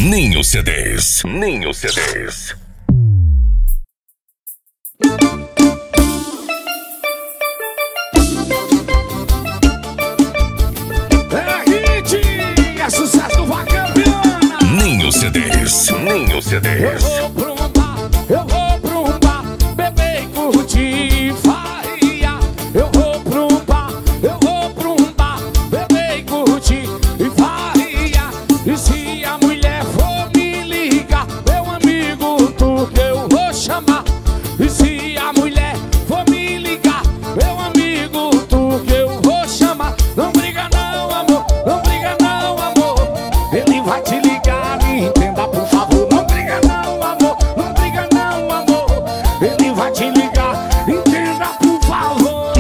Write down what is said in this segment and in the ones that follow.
Ninho CDs. Ninho CDs. É hit, é sucesso do Vaqueiro Viana. Ninho CDs. Ninho CDs. Eu vou pra um bar, eu vou pra um bar, beber e curtir faria. Eu vou pra um bar, eu vou pra um bar, beber e curtir e faria. E se a mulher for me ligar, meu amigo, tu que eu vou chamar. E se a mulher for me ligar, meu amigo, tu que eu vou chamar. Não briga não, amor, não briga não, amor. Ele vai te ligar, me entenda por favor. Não briga não, amor, não briga não, amor. Ele vai te ligar, entenda por favor.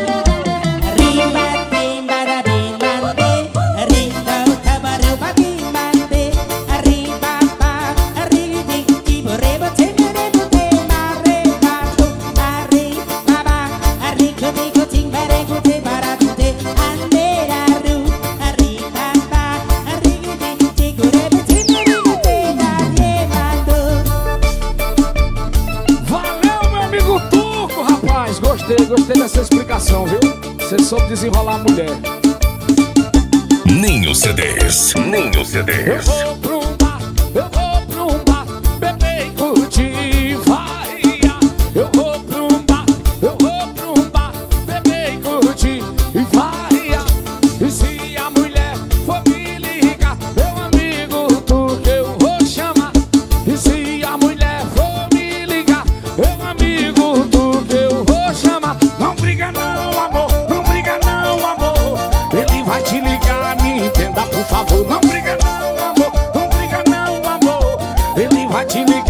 Valeu, meu amigo Turco, rapaz. Gostei dessa explicação, viu? Você soube desenrolar a mulher. Ninho CDs. Ninho Eu CDs. vou pra um bar, eu vou pra um bar, beber e curtir faria. Eu vou pra um bar, eu vou pra um bar, beber e curtir e faria. E se a mulher for me ligar, meu amigo, tu que eu vou chamar. E se a mulher for me ligar, meu amigo, tu que eu vou chamar. Não briga não, amor, não briga não, amor. Ele vai te ligar, me entenda por favor. Não briga não, amor, não briga não, amor. Ele vai te ligar.